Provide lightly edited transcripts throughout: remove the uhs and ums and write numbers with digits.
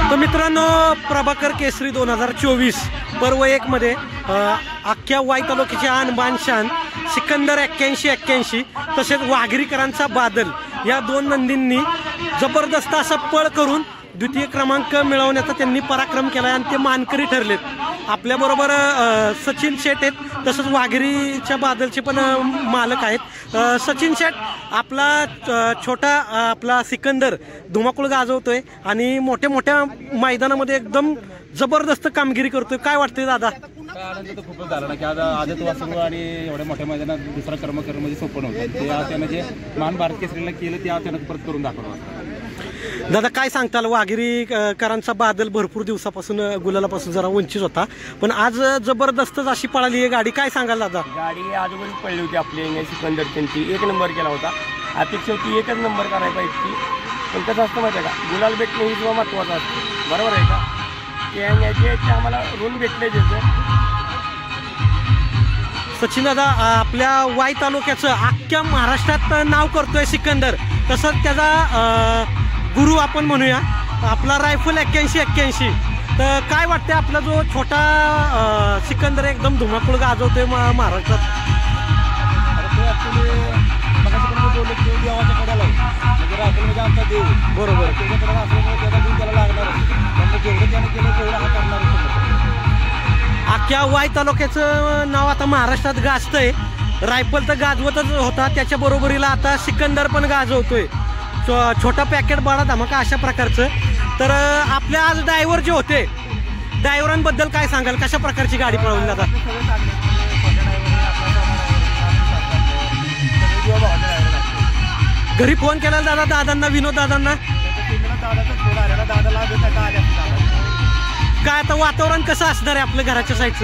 तर मित्रांनो, प्रभाकर केसरी 2024 पर्व 1 मध्ये अख्ख्या वाई तालुक्याचे आन बानशान सिकंदर 81 तसेच वाघेरीकरांचा बादल या दोन नंदींनी जबरदस्त असा पळ करून द्वितीय क्रमांक मिळवण्याचा त्यांनी पराक्रम केला आणि ते मानकरी ठरलेत। आपल्याबरोबर सचिन शेठ आहेत, तसंच वाघेरीच्या बादलचे पण मालक आहेत। सचिन शेठ, आपला छोटा आपला सिकंदर धुमाकूळ गाजवतोय आणि मोठ्या मोठ्या मैदानामध्ये एकदम जबरदस्त कामगिरी करतोय, काय वाटतंय दादा? आनंद तर खूपच झाला ना की आज आदत वासरू आणि एवढ्या मोठ्या मैदानात दुसरा कर्म करणं म्हणजे सोपं नव्हतं। ते आज त्यानं जे महान भारत केसरीला केलं ते आज त्यानं परत करून दाखवलं। दादा, काय सांगताल? वाघेरीकरांचा बादल भरपूर दिवसापासून गुलालापासून जरा वंचित होता, पण आज जबरदस्तच अशी पळाली आहे गाडी, काय सांगाल दादा? गाडी आजूबाजू पडली होती आपली सिकंदर, त्यांची 1 नंबर केला होता। अपेक्षा होती 1च नंबर करायला पाहिजे, पण कसं असतं माहिती आहे का, गुलाल भेटणे ही सुद्धा महत्त्वाचं असतं, बरोबर आहे का? ते आम्हाला ऋण भेटले त्याचं। सचिन दादा, आपल्या वाई तालुक्याचं अख्ख्या महाराष्ट्रात नाव करतोय सिकंदर, तसंच त्याचा गुरु आपण म्हणूया आपला रायफल 81 तर काय वाटतंय आपला जो छोटा सिकंदर एकदम धुमाकूळ गाजवतोय महाराष्ट्रात? बरोबर, अख्ख्या वाई तालुक्याचं नाव आता महाराष्ट्रात गाजतंय। रायफल तर गाजवतच होता, त्याच्या बरोबरीला आता सिकंदर पण गाजवतोय, छोटा पॅकेट बडा धमाका अशा प्रकारचं। तर आपल्या आज ड्रायव्हर जे होते, ड्रायव्हरांबद्दल काय सांगाल? कशा प्रकारची गाडी पळवली दादा? घरी फोन केला दादा, दादांना, विनोद दादांना? काय आता वातावरण कसं असणार आहे आपल्या घराच्या साईडचं?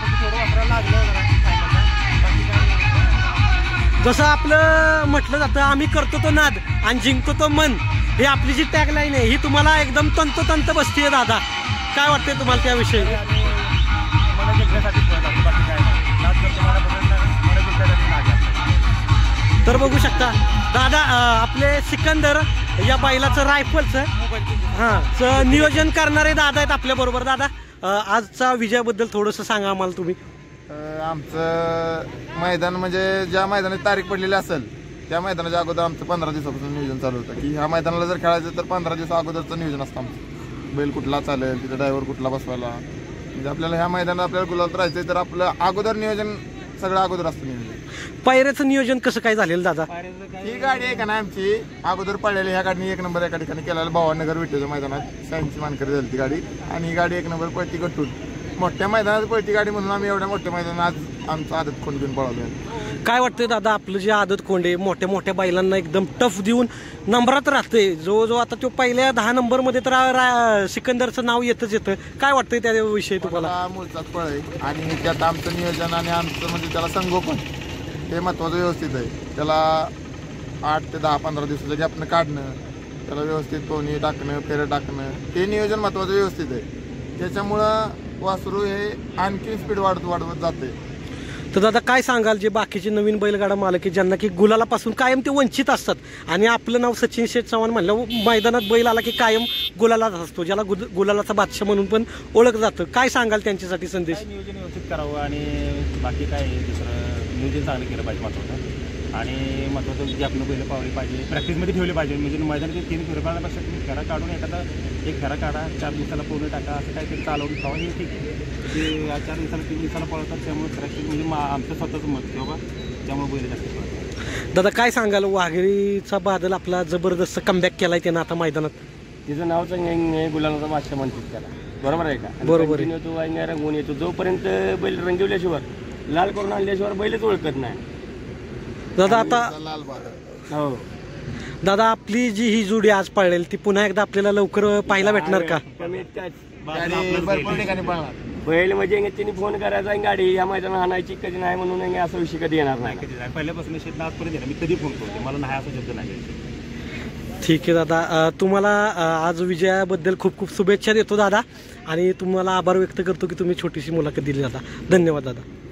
जसं आपलं म्हटलं जातं, आम्ही करतो तो नाद आणि जिंकतो तो मन, ही आपली जी टॅगलाईन आहे ही तुम्हाला एकदम तंतोतंत बसतीये दादा, काय वाटतंय तुम्हाला त्याविषयी? तर बघू शकता दादा, आपले सिकंदर या बैलाचं रायफलचं नियोजन करणारे दादा आहेत आपल्या बरोबर। दादा, आजचा विजयाबद्दल थोडंसं सांगा आम्हाला तुम्ही। आमचं मैदान म्हणजे ज्या मैदानाची तारीख पडलेली असेल त्या मैदानाच्या अगोदर आमचं 15 दिवसापासून नियोजन चालू होतं की ह्या मैदानाला जर खेळायचं तर 15 दिवस अगोदरचं नियोजन असतं आमचं। बैल कुठला चालेल, तिथे ड्रायव्हर कुठला बसवायला, म्हणजे आपल्याला ह्या मैदानात आपल्याला गुलाल राहायचं तर आपलं अगोदर नियोजन सगळं अगोदर असतं नियोजन। पायऱ्याचं नियोजन कसं काय झालेलं दादा? ही गाडी आहे का ना आमची अगोदर पडलेली, ह्या गाडीने 1 नंबर एका ठिकाणी केलेला भवाननगर विठ्ठलच्या मैदानात सायन्सची मानकरी झाली ती गाडी, आणि ही गाडी 1 नंबर पळती गट्टून मोठ्या मैदानात पळती गाडी म्हणून आम्ही एवढ्या मोठ्या मैदानात आज आमचं आदत खोंड घेऊन पळवलं। काय वाटतंय दादा, आपलं जे आदत खोंड आहे मोठ्या मोठ्या बैलांना एकदम टफ देऊन नंबरात राहते, जो आता तो पहिल्या 10 नंबरमध्ये तर सिकंदरचं नाव येतच येतं, काय वाटतंय त्याविषयी तुम्हाला? मूळचाच पळ आहे आणि त्यात आमचं नियोजन आणि आमचं म्हणजे त्याला संगोपन हे महत्त्वाचं व्यवस्थित आहे। त्याला 8 ते 10-15 दिवसाचं गॅपनं काढणं, त्याला व्यवस्थित पोहणी टाकणं, फेरं टाकणं, हे नियोजन महत्त्वाचं व्यवस्थित आहे। त्याच्यामुळं वासरू हे आणखी स्पीड वाढवत जाते। तर दादा, काय सांगाल जे बाकीचे नवीन बैलगाडा मालक आहे ज्यांना की गुलालापासून कायम ते वंचित असतात, आणि आपलं नाव सचिन शेठ चव्हाण म्हणलं मैदानात बैल आला की कायम गुलालाच असतो, ज्याला गुलालाचा बादशाह म्हणून पण ओळख जातं, काय सांगाल त्यांच्यासाठी संदेश? नियोजन व्यवस्थित करावं आणि बाकी काय दुसरं नियोजन चांगलं केलं पाहिजे महत्त्वाचं, आणि महत्त्वाचं जे आपण बैल पावली पाहिजे, प्रॅक्टिसमध्ये ठेवले पाहिजे, म्हणजे मैदानात 3 फेऱ्या पाळण्यापेक्षा तुम्ही फेरा काढून एखादा 1 फेरा काढा, 4 दिवसाला पूर्ण टाका, असं काहीतरी चालवून खावा, हे ठीक आहे। ते 4 दिवसाला 3 दिवसाला पळतात, त्यामुळे प्रॅक्टिस म्हणजे आमचं स्वतःचं मत की बाबा त्यामुळे बैल जास्त पळतात। दादा, काय सांगाल? वाघेरीचा बादल आपला जबरदस्त कमबॅक केलाय त्यानं आता मैदानात, तिचं नाव चांगलं गुलालाचा बादशाह म्हणतात त्याला, बरोबर आहे का? बरोबर आहे, तो रंगवून येतो, जोपर्यंत बैल रंगवल्याशिवाय लाल करून आणल्याशिवाय बैलच ओळखत नाही दादा। आता लाल बादल, हो दादा, आपली जी ही जोडी आज पळेल ती पुन्हा एकदा आपल्याला लवकर पाहायला भेटणार का? भरपूर ठिकाणी पळणार बैल म्हणजे त्यांनी फोन करायचा, गाडी या मैदानात आणायची कधी नाही म्हणून असा विषय कधी येणार नाही। पहिल्यापासून शेत आजपर्यंत येणार, मी कधी फोन करतो, मला नाही असा शब्द नाही। ठीक आहे दादा, तुम्हाला आज विजयाबद्दल खूप खूप शुभेच्छा देतो दादा, आणि तुम्हाला आभार व्यक्त करतो की तुम्ही छोटीशी मुलाखत दिली दादा, धन्यवाद दादा।